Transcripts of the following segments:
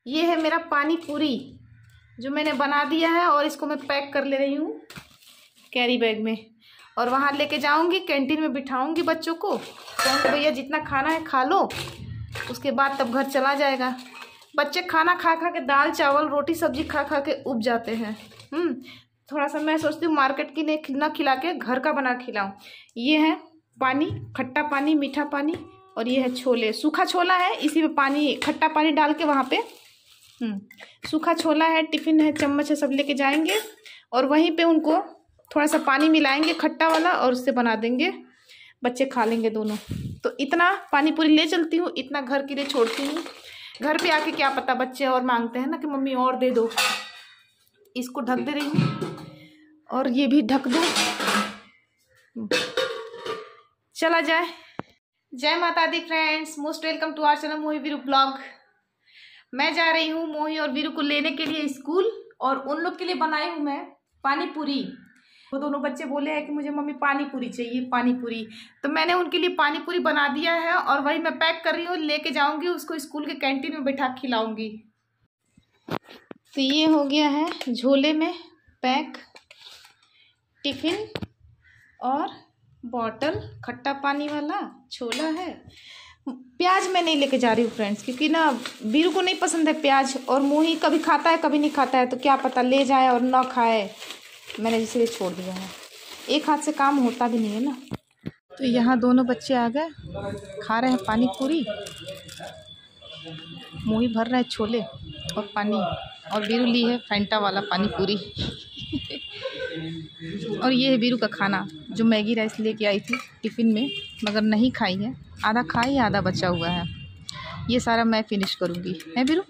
ये है मेरा पानी पूरी जो मैंने बना दिया है और इसको मैं पैक कर ले रही हूँ कैरी बैग में और वहाँ लेके जाऊँगी, कैंटीन में बिठाऊँगी बच्चों को। तो भैया जितना खाना है खा लो, उसके बाद तब घर चला जाएगा। बच्चे खाना खा खा के, दाल चावल रोटी सब्जी खा खा के उब जाते हैं। थोड़ा सा मैं सोचती हूँ मार्केट की ना खिला के घर का बना खिलाऊँ। ये है पानी, खट्टा पानी, मीठा पानी, और ये है छोले। सूखा छोला है, इसी में पानी, खट्टा पानी डाल के वहाँ पे सूखा छोला है। टिफ़िन है, चम्मच है, सब लेके जाएंगे और वहीं पे उनको थोड़ा सा पानी मिलाएंगे खट्टा वाला और उससे बना देंगे, बच्चे खा लेंगे दोनों। तो इतना पानी पूरी ले चलती हूँ, इतना घर के लिए छोड़ती हूँ। घर पे आके क्या पता बच्चे और मांगते हैं ना कि मम्मी और दे दो। इसको ढक दे रही हूँ और ये भी ढक दो, चला जाए। जय माता दी friends, most welcome to our channel Mohi Veeru blog. मैं जा रही हूँ मोही और वीरू को लेने के लिए स्कूल और उन लोग के लिए बनाई हूँ मैं पानी पूरी। वो दोनों बच्चे बोले हैं कि मुझे मम्मी पानी पूरी चाहिए, पानी पूरी। तो मैंने उनके लिए पानी पूरी बना दिया है और वही मैं पैक कर रही हूँ, लेके जाऊँगी उसको स्कूल के कैंटीन में बैठा खिलाऊँगी। तो ये हो गया है झोले में पैक, टिफ़िन और बॉटल, खट्टा पानी वाला छोला है। प्याज मैं नहीं लेके जा रही हूँ फ्रेंड्स, क्योंकि ना वीरू को नहीं पसंद है प्याज, और मोही कभी खाता है कभी नहीं खाता है, तो क्या पता ले जाए और ना खाए। मैंने इसलिए छोड़ दिया है, एक हाथ से काम होता भी नहीं है ना। तो यहाँ दोनों बच्चे आ गए, खा रहे हैं पानी पूरी। मोही भर रहा है छोले और पानी, और वीरू ली है फैंटा वाला पानी पूरी। और ये है वीरू का खाना जो मैगी राइस लेके आई थी टिफ़िन में, मगर नहीं खाई है। आधा खाई है, आधा बचा हुआ है। ये सारा मैं फिनिश करूँगी, है वीरू?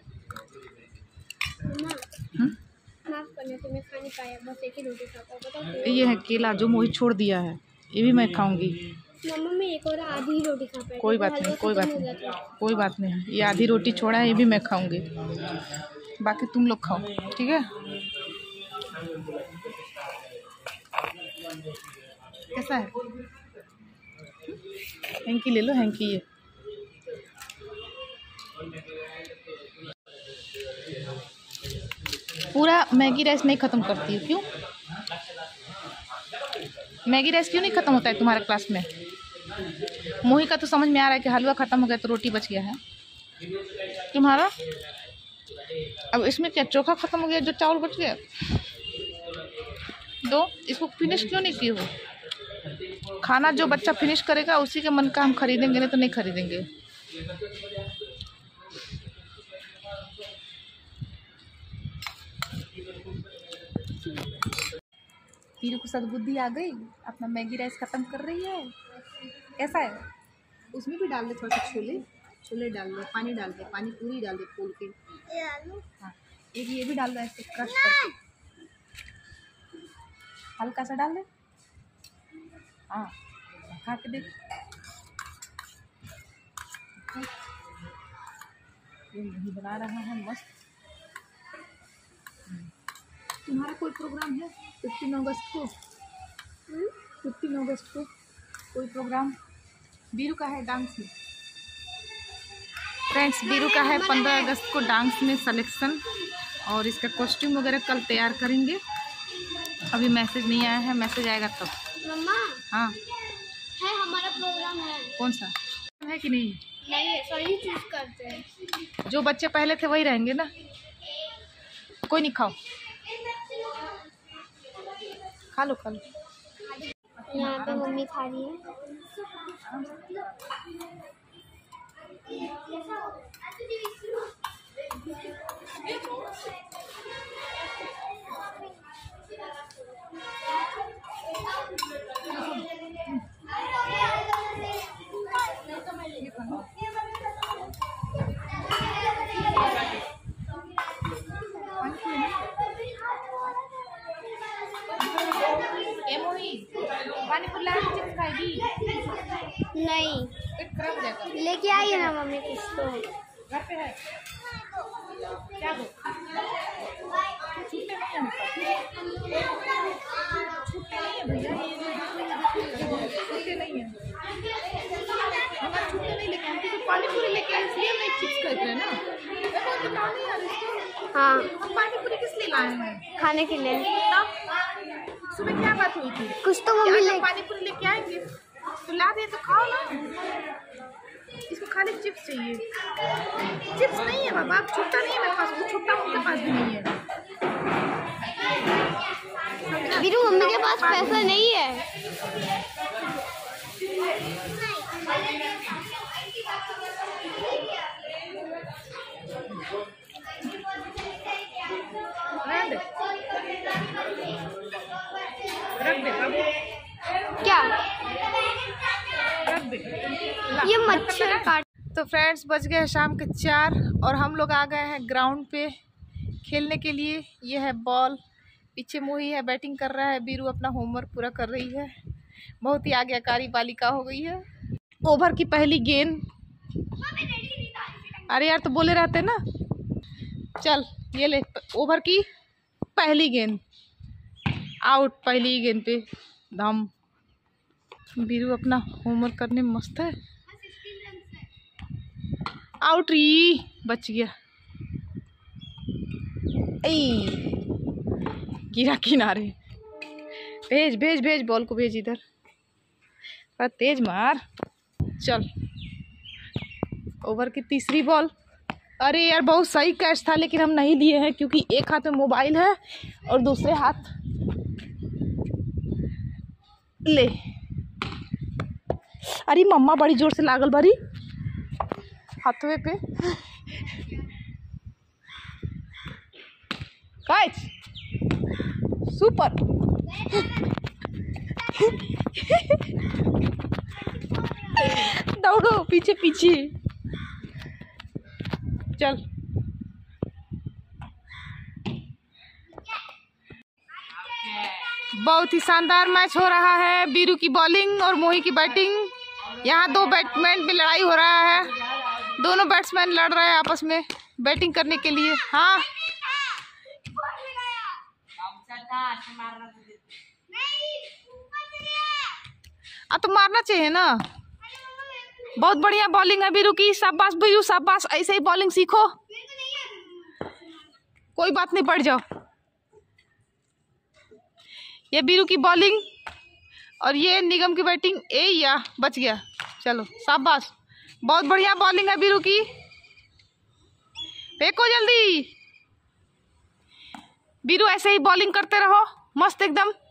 ये है केला जो मोही छोड़ दिया है, ये भी मैं खाऊंगी। मम्मा मैं एक और आधी रोटी खा पाई। कोई बात नहीं, कोई बात नहीं, कोई बात नहीं। ये आधी रोटी छोड़ा है, ये भी मैं खाऊंगी, बाकी तुम लोग खाओ, ठीक है? कैसा है? हैंकी ले लो, हैंकी। ये पूरा मैगी राइस नहीं ख़त्म करती हूँ, क्यों? मैगी राइस क्यों नहीं ख़त्म होता है तुम्हारे क्लास में? मोही का तो समझ में आ रहा है कि हलवा ख़त्म हो गया तो रोटी बच गया है। तुम्हारा अब इसमें क्या चोखा ख़त्म हो गया जो चावल बच गया? दो, इसको फिनिश क्यों नहीं किए हो? खाना जो बच्चा फिनिश करेगा उसी के मन का हम खरीदेंगे, नहीं तो नहीं खरीदेंगे। वीरू को सद्बुद्धि आ गई, अपना मैगी राइस ख़त्म कर रही है। कैसा है? उसमें भी डाल दे थोड़ा सा छोले, छोले डाल दे, पानी डाल दे, पानी पूरी डाल दे खोल के। हाँ, एक ये भी डाल दे ऐसे क्रश करके, हल्का सा डाल दे। हाँ, खा के देख। ये नहीं बना रहा है मस्त। तुम्हारा कोई प्रोग्राम है 15 अगस्त को? 15 अगस्त को कोई प्रोग्राम? वीरू का है डांस में फ्रेंड्स, वीरू का है 15 अगस्त को डांस में सिलेक्शन, और इसका कॉस्ट्यूम वगैरह कल तैयार करेंगे। अभी मैसेज नहीं आया है, मैसेज आएगा तब। मम्मा हाँ है, हमारा प्रोग्राम है। कौन सा है कि नहीं? नहीं, सही चूज करते हैं। जो बच्चे पहले थे वही रहेंगे ना। कोई नहीं, खाओ, खा लो, खा लो। यहाँ पे मम्मी खा रही है। पानी पूरी लाके चिप्स खाएगी? नहीं, लेके आई है ना मम्मी कुछ तो। घर पे है क्या? दो छूटे नहीं है, छूटे नहीं है भैया, छूटे नहीं है हमारे, छूटे नहीं लेके आए, पानी पूरी लेके आए इसलिए हम चिप्स खरीद रहे हैं ना। हाँ, हम पानी पूरी किस लिए लाए हैं? खाने के लिए। तब सुबह क्या बात हुई थी? कुछ तो मम्मी ले पानी पूरी लेके आएंगे तो ला दे तो खाओ ना। इसको खाली चिप्स चाहिए। चिप्स नहीं है बाबा, छुट्टा नहीं है मेरे पास, वो छुट्टा उनके पास भी नहीं है। बीरू, मम्मी के पास पैसा नहीं है। रख दे बाबू, क्या? रख दे। ये मच्छर काट। तो फ्रेंड्स, बज गए शाम के 4 और हम लोग आ गए हैं ग्राउंड पे खेलने के लिए। ये है बॉल, पीछे मोही है बैटिंग कर रहा है, बीरू अपना होमवर्क पूरा कर रही है। बहुत ही आज्ञाकारी बालिका हो गई है। ओवर की पहली गेंद। अरे यार, तो बोले रहते ना। चल ये ले, ओवर की पहली गेंद, आउट। पहली गेंद पे धम। बीरू अपना होमवर्क करने में मस्त है। आउट री, बच गया। गिरा किनारे। भेज भेज भेज, बॉल को भेज इधर, पर तेज मार। चल, ओवर की तीसरी बॉल। अरे यार, बहुत सही कैच था लेकिन हम नहीं लिए हैं क्योंकि एक हाथ में मोबाइल है और दूसरे हाथ ले। अरे मम्मा बड़ी जोर से लागल बारी हाथवे पे। Catch, super. दौड़ो पीछे पीछे। चल, बहुत ही शानदार मैच हो रहा है। बीरू की बॉलिंग और मोही की बैटिंग। यहाँ दो बैट्समैन में लड़ाई हो रहा है। दोनों बैट्समैन लड़ रहे हैं आपस में बैटिंग करने के लिए। हाँ, तो मारना चाहिए ना। बहुत बढ़िया बॉलिंग है बीरू की। शाबाश बीरू, शाबाश। ऐसे ही बॉलिंग सीखो। कोई बात नहीं, बढ़ जाओ। ये बीरू की बॉलिंग और ये निगम की बैटिंग। ए या बच गया। चलो, शाबाश। बहुत बढ़िया बॉलिंग है बीरू की। फेंको जल्दी। बीरू, ऐसे ही बॉलिंग करते रहो, मस्त एकदम।